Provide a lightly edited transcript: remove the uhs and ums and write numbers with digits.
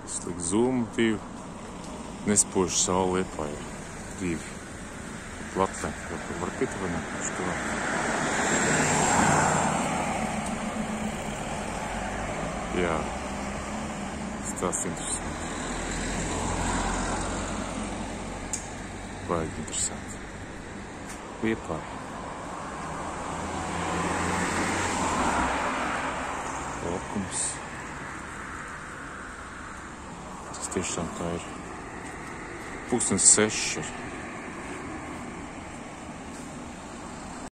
Slik zūmu 2. Nespožu sauli Liepājā. 2. Latvē. Var pitavanāt. Što? Jā. Stāsts interesants. Baigi interesanti. Liepāja. Laukums. Tas tiešām tā ir. 6:30.